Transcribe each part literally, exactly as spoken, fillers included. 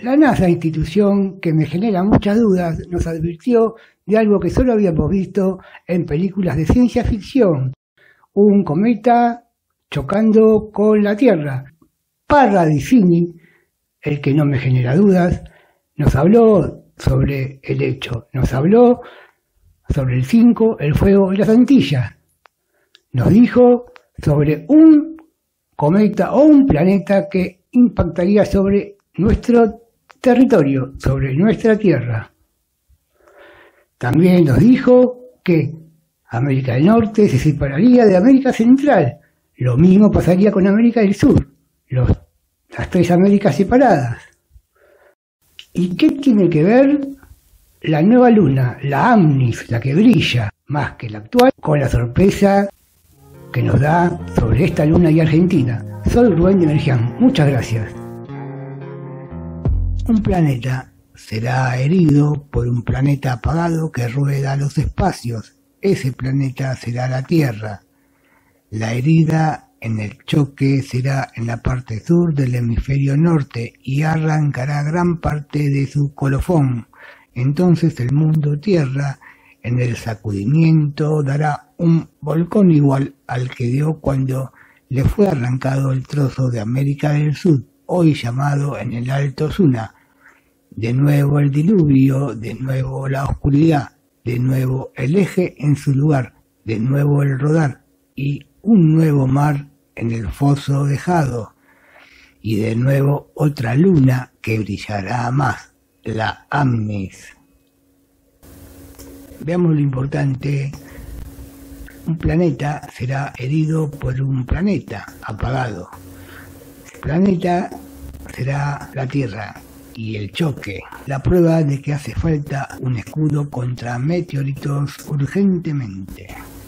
La NASA, institución que me genera muchas dudas, nos advirtió de algo que solo habíamos visto en películas de ciencia ficción: un cometa chocando con la Tierra. Parravicini, el que no me genera dudas, nos habló sobre el hecho, nos habló sobre el cinco, el fuego y las Antillas. Nos dijo sobre un cometa o un planeta que impactaría sobre nuestro territorio, sobre nuestra Tierra. También nos dijo que América del Norte se separaría de América Central. Lo mismo pasaría con América del Sur, los, las tres Américas separadas. ¿Y qué tiene que ver la nueva luna, la Amnis, la que brilla más que la actual, con la sorpresa que nos da sobre esta luna y Argentina? Soy Rubén de Energían, muchas gracias. Un planeta será herido por un planeta apagado que rueda los espacios. Ese planeta será la Tierra. La herida en el choque será en la parte sur del hemisferio norte y arrancará gran parte de su colofón. Entonces el mundo Tierra, en el sacudimiento, dará un volcón igual al que dio cuando le fue arrancado el trozo de América del Sur, hoy llamado en el Alto Suna. De nuevo el diluvio, de nuevo la oscuridad, de nuevo el eje en su lugar, de nuevo el rodar y un nuevo mar en el foso dejado, y de nuevo otra luna que brillará más, la Amnis. Veamos lo importante. Un planeta será herido por un planeta apagado. El planeta será la Tierra y el choque, la prueba de que hace falta un escudo contra meteoritos urgentemente.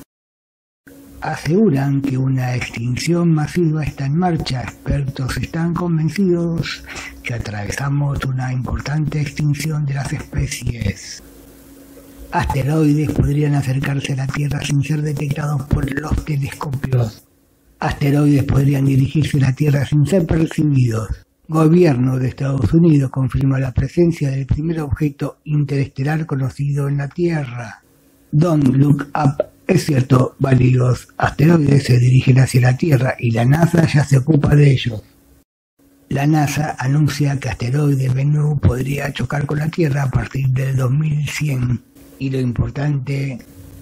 Aseguran que una extinción masiva está en marcha. Expertos están convencidos que atravesamos una importante extinción de las especies. Asteroides podrían acercarse a la Tierra sin ser detectados por los telescopios. Asteroides podrían dirigirse a la Tierra sin ser percibidos. Gobierno de Estados Unidos confirma la presencia del primer objeto interestelar conocido en la Tierra. Don't look up. Es cierto, varios asteroides se dirigen hacia la Tierra y la NASA ya se ocupa de ellos. La NASA anuncia que asteroide Bennu podría chocar con la Tierra a partir del dos mil cien. Y lo importante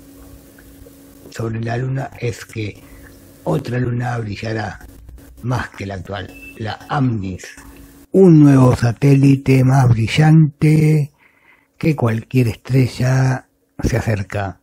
sobre la Luna es que otra luna brillará más que la actual, la Amnis. Un nuevo satélite más brillante que cualquier estrella se acerca.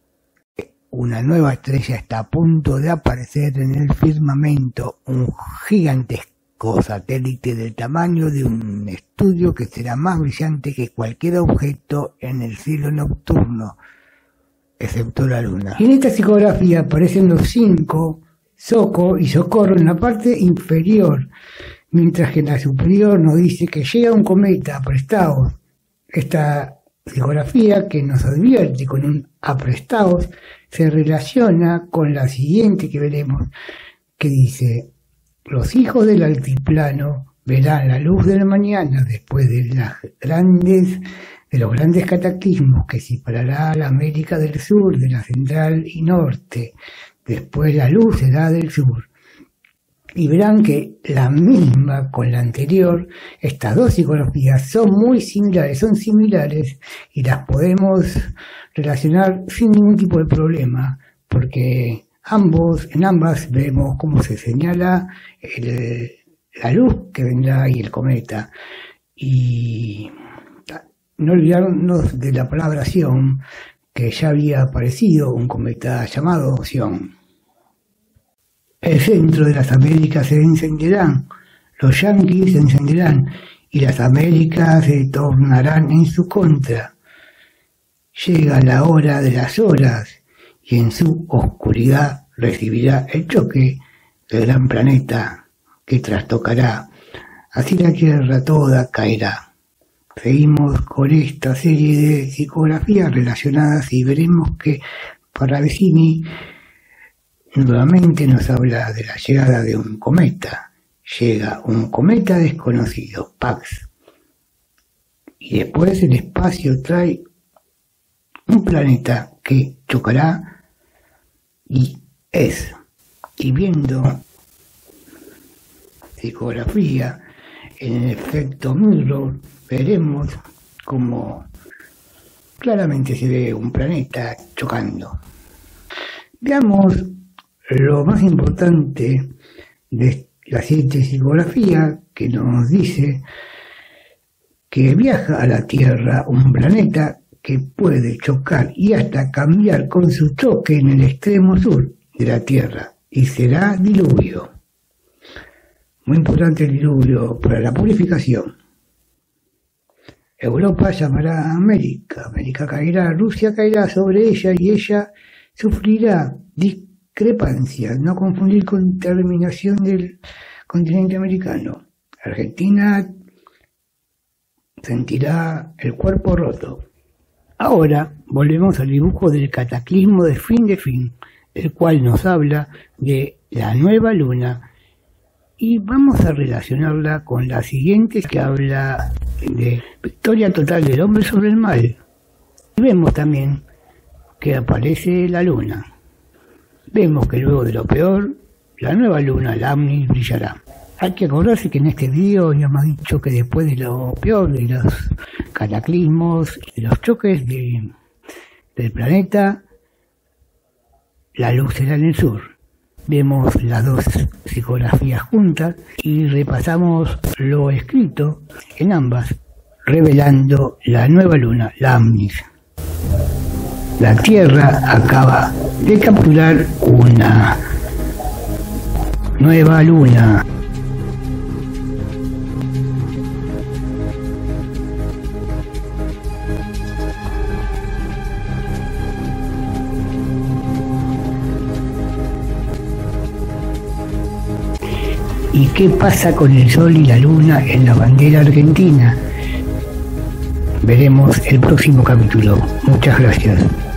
Una nueva estrella está a punto de aparecer en el firmamento, un gigantesco satélite del tamaño de un estudio que será más brillante que cualquier objeto en el cielo nocturno, excepto la Luna. Y en esta psicografía aparecen los cinco, Soco y Socorro en la parte inferior, mientras que en la superior nos dice que llega un cometa aprestados. Esta psicografía que nos advierte con un aprestados se relaciona con la siguiente que veremos, que dice: los hijos del altiplano verán la luz de la mañana después de las grandes de los grandes cataclismos que separará a la América del Sur de la Central y Norte. Después la luz será del sur. Y verán que la misma con la anterior, estas dos psicografías son muy similares, son similares y las podemos relacionar sin ningún tipo de problema, porque ambos, en ambas vemos cómo se señala el, la luz que vendrá y el cometa. Y no olvidarnos de la palabra Sion, que ya había aparecido un cometa llamado Sion. El centro de las Américas se encenderán, los yanquis se encenderán y las Américas se tornarán en su contra. Llega la hora de las horas y en su oscuridad recibirá el choque del gran planeta que trastocará. Así la Tierra toda caerá. Seguimos con esta serie de psicografías relacionadas y veremos que Parravicini nuevamente nos habla de la llegada de un cometa. Llega un cometa desconocido, Pax. y después el espacio trae un planeta que chocará y es, y viendo psicografía en el efecto mirror, veremos como claramente se ve un planeta chocando. Veamos lo más importante de la siguiente psicografía, que nos dice que viaja a la Tierra un planeta que puede chocar y hasta cambiar con su choque en el extremo sur de la Tierra, y será diluvio. Muy importante el diluvio para la purificación. Europa llamará a América, América caerá, Rusia caerá sobre ella y ella sufrirá discrepancia, no confundir con terminación del continente americano. Argentina sentirá el cuerpo roto. Ahora volvemos al dibujo del cataclismo de fin de fin, el cual nos habla de la nueva luna, y vamos a relacionarla con la siguiente, que habla de victoria total del hombre sobre el mal. Y vemos también que aparece la luna. Vemos que luego de lo peor, la nueva luna, la Amnis, brillará. Hay que acordarse que en este video ya hemos dicho que después de lo peor, de los cataclismos, de los choques de, del planeta, la luz será en el sur. Vemos las dos psicografías juntas y repasamos lo escrito en ambas, revelando la nueva luna, la Amnis. La Tierra acaba de capturar una nueva luna. ¿Y qué pasa con el sol y la luna en la bandera argentina? Veremos el próximo capítulo. Muchas gracias.